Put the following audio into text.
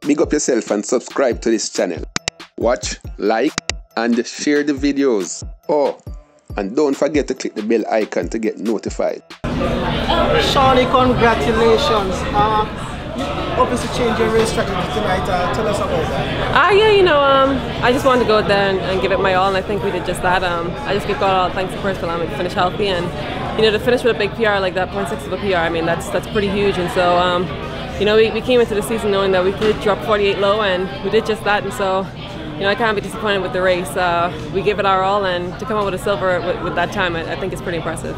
Big up yourself and subscribe to this channel. Watch, like, and share the videos. Oh, and don't forget to click the bell icon to get notified. Shawnee, congratulations. You obviously changed your race strategy tonight. Tell us about that. Yeah, you know, I just wanted to go out there and give it my all, and I think we did just that. I just give God all thanks first for allowing me to finish healthy, and you know, to finish with a big PR like that, 0.6 of a PR, I mean, that's pretty huge. And so, you know, we came into the season knowing that we could drop 48 low, and we did just that. And so, you know, I can't be disappointed with the race. We gave it our all, and to come out with a silver with that time, I think is pretty impressive.